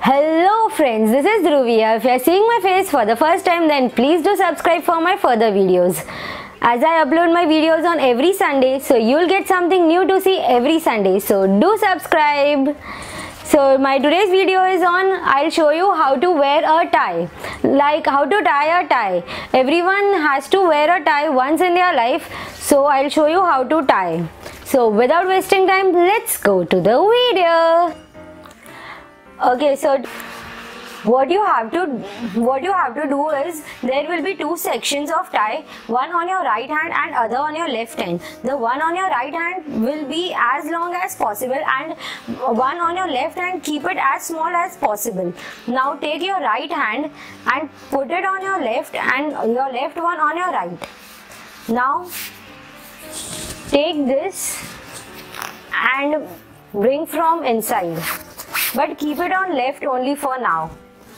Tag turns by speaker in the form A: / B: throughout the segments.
A: Hello friends, this is Dhruvi. If you are seeing my face for the first time, then please do subscribe for my further videos. As I upload my videos on every Sunday, so you'll get something new to see every Sunday. So do subscribe. So my today's video is on, I'll show you how to wear a tie. Like how to tie a tie. Everyone has to wear a tie once in their life. So I'll show you how to tie. So without wasting time, let's go to the video. Okay, so what you have to do is, there will be two sections of tie, one on your right hand and other on your left hand. The one on your right hand will be as long as possible, and one on your left hand, keep it as small as possible. Now take your right hand and put it on your left and your left one on your right. Now take this and bring from inside, but keep it on left only for now.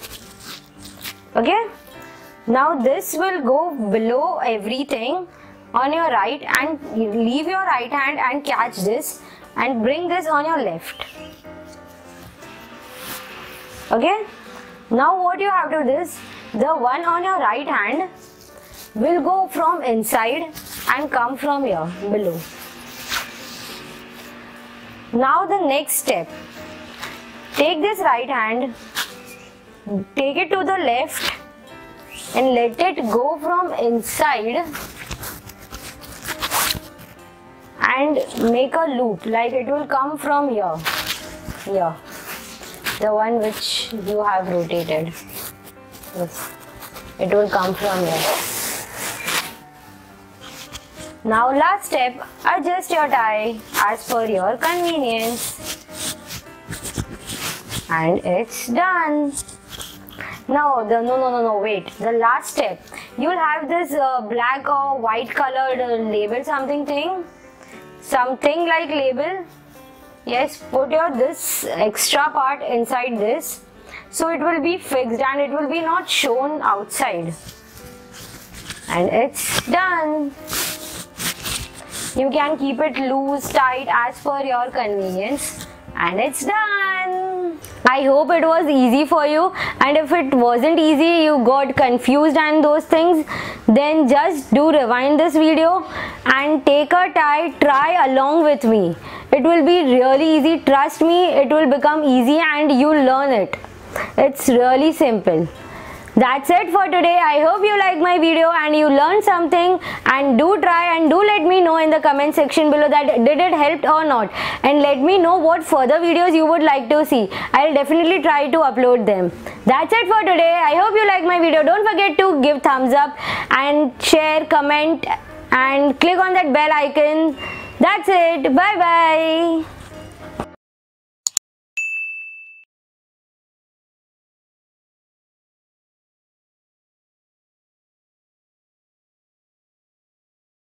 A: Okay, now this will go below everything on your right, and leave your right hand and catch this and bring this on your left. Okay, now what you have to do is, the one on your right hand will go from inside and come from here below. Now the next step, take this right hand, take it to the left and let it go from inside and make a loop, like it will come from here, the one which you have rotated. Yes, it will come from here. Now last step, adjust your tie as per your convenience. And it's done. Now wait, the last step, you'll have this black or white colored label, something like label. Yes, put your this extra part inside this, so it will be fixed and it will be not shown outside. And it's done. You can keep it loose, tight as per your convenience, and it's done. I hope it was easy for you, and if it wasn't easy, you got confused and those things, then just do rewind this video and take a tie, try along with me. It will be really easy, trust me, it will become easy and you'll learn it. It's really simple. That's it for today. I hope you liked my video and you learned something, and do try and do let me know in the comment section below that did it help or not, and let me know what further videos you would like to see. I'll definitely try to upload them. That's it for today. I hope you liked my video. Don't forget to give thumbs up and share, comment and click on that bell icon. That's it. Bye bye.